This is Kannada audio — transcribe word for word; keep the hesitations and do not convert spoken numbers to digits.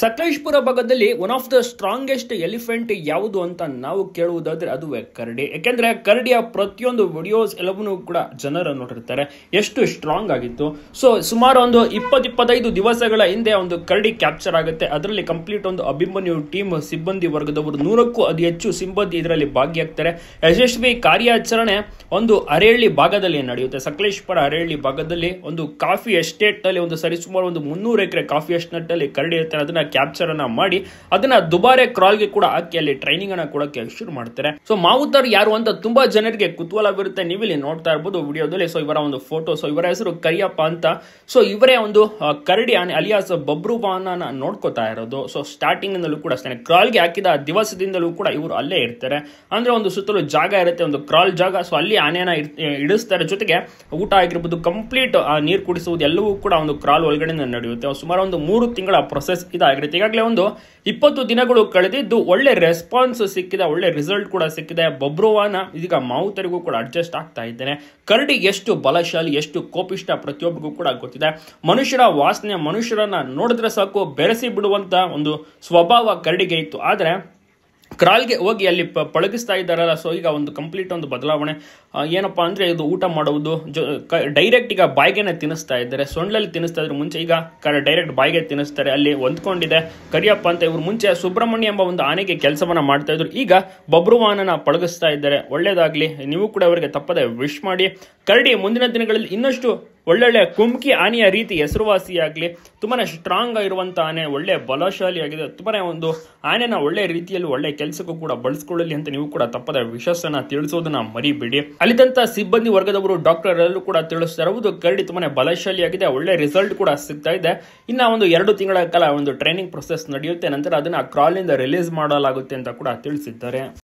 ಸಕಲೇಶಪುರ ಭಾಗದಲ್ಲಿ one of the strongest elephant ಯಾವುದು ಅಂತ ನಾವು ಕೇಳುವುದಾದ್ರೆ ಅದುವೇ ಕರಡಿ. ಯಾಕೆಂದ್ರೆ ಕರಡಿಯ ಪ್ರತಿಯೊಂದು ವಿಡಿಯೋಸ್ ಎಲ್ಲವನ್ನೂ ಕೂಡ ಜನರು ನೋಡಿರ್ತಾರೆ, ಎಷ್ಟು ಸ್ಟ್ರಾಂಗ್ ಆಗಿತ್ತು. ಸೊ ಸುಮಾರು ಒಂದು ಇಪ್ಪತ್ ಇಪ್ಪತ್ತೈದು ದಿವಸಗಳ ಹಿಂದೆ ಒಂದು ಕರಡಿ ಕ್ಯಾಪ್ಚರ್ ಆಗುತ್ತೆ. ಅದರಲ್ಲಿ ಕಂಪ್ಲೀಟ್ ಒಂದು ಅಭಿಮನ್ಯು ಟೀಮ್ ಸಿಬ್ಬಂದಿ ವರ್ಗದವರು ನೂರಕ್ಕೂ ಅತಿ ಹೆಚ್ಚು ಸಿಬ್ಬಂದಿ ಇದರಲ್ಲಿ ಭಾಗಿಯಾಗ್ತಾರೆ. ಯಶಸ್ವಿ ಕಾರ್ಯಾಚರಣೆ ಒಂದು ಅರೇಳಿ ಭಾಗದಲ್ಲಿ ನಡೆಯುತ್ತೆ. ಸಕಲೇಶಪುರ ಅರೇಳಿ ಭಾಗದಲ್ಲಿ ಒಂದು ಕಾಫಿ ಎಸ್ಟೇಟ್ ನಲ್ಲಿ ಒಂದು ಸರಿಸುಮಾರು ಒಂದು ಮುನ್ನೂರು ಎಕರೆ ಕಾಫಿ ಎಸ್ಟೇಟ್ ನಲ್ಲಿ ಕರಡಿ ಇರ್ತಾರೆ. ಅದನ್ನ ಕ್ಯಾಪ್ಚರ್ ಅನ್ನ ಮಾಡಿ ಅದನ್ನ ದುಬಾರೆ ಕ್ರಾಲ್ಗೆ ಕೂಡ ಹಾಕಿ ಅಲ್ಲಿ ಟ್ರೈನಿಂಗ್ ಅನ್ನ ಕೊಡಕ್ಕೆ ಶುರು ಮಾಡ್ತಾರೆ. ಸೊ ಮಾವುತರ್ ಯಾರು ಅಂತ ತುಂಬಾ ಜನರಿಗೆ ಕುತೂಹಲವಿರುತ್ತೆ. ನೀವಿಲ್ಲಿ ನೋಡ್ತಾ ಇರಬಹುದು ವಿಡಿಯೋದಲ್ಲಿ. ಸೊ ಇವರ ಒಂದು ಫೋಟೋ, ಸೊ ಇವರ ಹೆಸರು ಕರಿಯಪ್ಪ ಅಂತ. ಸೊ ಇವರೇ ಒಂದು ಕರಡಿ ಆನೆ ಅಲಿಯಾಸ್ ಬಬ್ರುವಾಹನ ನೋಡ್ಕೋತಾ ಇರೋದು. ಸೊ ಸ್ಟಾರ್ಟಿಂಗ್ ನಲ್ಲೂ ಕೂಡ ಅಷ್ಟೇ, ಕ್ರಾಲ್ಗೆ ಹಾಕಿದ ದಿವಸದಿಂದಲೂ ಕೂಡ ಇವರು ಅಲ್ಲೇ ಇರ್ತಾರೆ. ಅಂದ್ರೆ ಒಂದು ಸುತ್ತಲೂ ಜಾಗ ಇರುತ್ತೆ, ಒಂದು ಕ್ರಾಲ್ ಜಾಗ. ಸೊ ಅಲ್ಲಿ ಆನೆಯನ್ನ ಇಡಿಸ್ತಾರೆ. ಜೊತೆಗೆ ಊಟ ಆಗಿರ್ಬೋದು, ಕಂಪ್ಲೀಟ್ ನೀರು ಕುಡಿಸುವುದು ಎಲ್ಲವೂ ಕೂಡ ಒಂದು ಕ್ರಾಲ್ ಒಳಗಡೆ ನಡೆಯುತ್ತೆ. ಸುಮಾರು ಒಂದು ಮೂರು ತಿಂಗಳ ಪ್ರೊಸೆಸ್ ಇದಾಗಿರುತ್ತೆ. ಈಗಾಗಲೇ ಒಂದು ಇಪ್ಪತ್ತು ದಿನಗಳು ಕಳೆದಿದ್ದು ಒಳ್ಳೆ ರೆಸ್ಪಾನ್ಸ್ ಸಿಕ್ಕಿದೆ, ಒಳ್ಳೆ ರಿಸಲ್ಟ್ ಕೂಡ ಸಿಕ್ಕಿದೆ. ಬಬ್ರುವಾಹನ ಇದೀಗ ಮಾವುತರಿಗೂ ಕೂಡ ಅಡ್ಜಸ್ಟ್ ಆಗ್ತಾ ಇದ್ದೇನೆ. ಕರಡಿ ಎಷ್ಟು ಬಲಶಾಲಿ, ಎಷ್ಟು ಕೋಪಿಷ್ಟ ಪ್ರತಿಯೊಬ್ಬರಿಗೂ ಕೂಡ ಗೊತ್ತಿದೆ. ಮನುಷ್ಯರ ವಾಸನೆ, ಮನುಷ್ಯರನ್ನ ನೋಡಿದ್ರೆ ಸಾಕು ಬೆರೆಸಿ ಬಿಡುವಂತ ಒಂದು ಸ್ವಭಾವ ಕರಡಿಗೆ ಇತ್ತು. ಆದ್ರೆ ಕ್ರಾಲ್ಗೆ ಹೋಗಿ ಅಲ್ಲಿ ಪಳಗಿಸ್ತಾ ಇದ್ದಾರಲ್ಲ, ಸೊ ಈಗ ಒಂದು ಕಂಪ್ಲೀಟ್ ಒಂದು ಬದಲಾವಣೆ. ಏನಪ್ಪಾ ಅಂದ್ರೆ ಇದು ಊಟ ಮಾಡುವುದು ಡೈರೆಕ್ಟ್ ಈಗ ಬಾಯಿಗೆನೆ ತಿನ್ನಿಸ್ತಾ ಇದ್ದಾರೆ. ಸೊಂಡ್ಲಲ್ಲಿ ತಿನ್ನಿಸ್ತಾ ಇದ್ರು ಮುಂಚೆ, ಈಗ ಡೈರೆಕ್ಟ್ ಬಾಯಿಗೆ ತಿನ್ನಿಸ್ತಾರೆ. ಅಲ್ಲಿ ಹೊಂದ್ಕೊಂಡಿದೆ ಕರಿಯಪ್ಪ ಅಂತ. ಇವ್ರು ಮುಂಚೆ ಸುಬ್ರಹ್ಮಣ್ಯ ಎಂಬ ಒಂದು ಆನೆಗೆ ಕೆಲಸವನ್ನ ಮಾಡ್ತಾ ಇದ್ರು, ಈಗ ಬಬ್ರುವಾಹನನ ಪಳಗಿಸ್ತಾ ಇದ್ದಾರೆ. ಒಳ್ಳೇದಾಗ್ಲಿ, ನೀವು ಕೂಡ ಅವರಿಗೆ ತಪ್ಪದೆ ವಿಶ್ ಮಾಡಿ. ಕರಡಿ ಮುಂದಿನ ದಿನಗಳಲ್ಲಿ ಇನ್ನಷ್ಟು ಒಳ್ಳೊಳ್ಳೆ ಕುಮ್ಕಿ ಆನೆಯ ರೀತಿ ಹೆಸರುವಾಸಿಯಾಗಲಿ. ತುಂಬಾನೇ ಸ್ಟ್ರಾಂಗ್ ಆಗಿರುವಂತ ಆನೆ, ಒಳ್ಳೆ ಬಲಶಾಲಿ ಆಗಿದೆ. ತುಂಬಾನೇ ಒಂದು ಆನೆನ ಒಳ್ಳೆ ರೀತಿಯಲ್ಲಿ ಒಳ್ಳೆ ಕೆಲಸಕ್ಕೂ ಕೂಡ ಬಳಸ್ಕೊಳ್ಳಲಿ ಅಂತ ನೀವು ಕೂಡ ತಪ್ಪದ ವಿಶ್ವಾಸನ ತಿಳಿಸೋದನ್ನ ಮರಿಬೇಡಿ. ಅಲ್ಲಿದ್ದಂತ ಸಿಬ್ಬಂದಿ ವರ್ಗದವರು, ಡಾಕ್ಟರ್ ಎಲ್ಲರೂ ಕೂಡ ತಿಳಿಸ್ತಾ ಇರುವುದು ಕರಡಿ ತುಂಬಾನೇ ಬಲಶಾಲಿ ಆಗಿದೆ, ಒಳ್ಳೆ ರಿಸಲ್ಟ್ ಕೂಡ ಸಿಗ್ತಾ ಇದೆ. ಇನ್ನ ಒಂದು ಎರಡು ತಿಂಗಳ ಕಾಲ ಒಂದು ಟ್ರೈನಿಂಗ್ ಪ್ರೊಸೆಸ್ ನಡೆಯುತ್ತೆ. ನಂತರ ಅದನ್ನ ಕ್ರಾಲ್ ಇಂದ ರಿಲೀಸ್ ಮಾಡಲಾಗುತ್ತೆ ಅಂತ ಕೂಡ ತಿಳಿಸಿದ್ದಾರೆ.